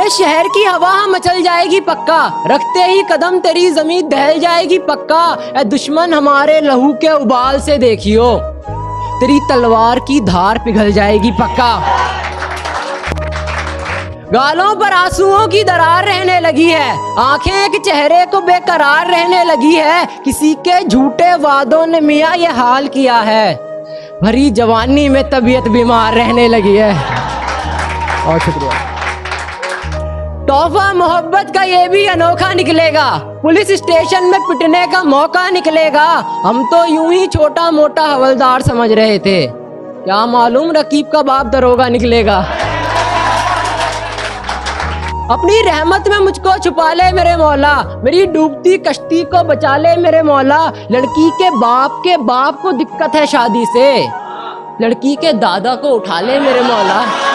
ए शहर की हवा मचल जाएगी पक्का, रखते ही कदम तेरी जमीन दहल जाएगी पक्का। ए दुश्मन हमारे लहू के उबाल से देखियो, तेरी तलवार की धार पिघल जाएगी पक्का। गालों पर आंसुओं की दरार रहने लगी है, आंखें एक चेहरे को बेकरार रहने लगी है। किसी के झूठे वादों ने मियाँ ये हाल किया है, भरी जवानी में तबीयत बीमार रहने लगी है। और शुक्रिया। तोहफा मोहब्बत का ये भी अनोखा निकलेगा, पुलिस स्टेशन में पिटने का मौका निकलेगा। हम तो यूं ही छोटा मोटा हवलदार समझ रहे थे, क्या मालूम रकीब का बाप दरोगा निकलेगा। अपनी रहमत में मुझको छुपा ले मेरे मौला, मेरी डूबती कश्ती को बचा ले मेरे मौला। लड़की के बाप को दिक्कत है शादी से, लड़की के दादा को उठा ले मेरे मौला।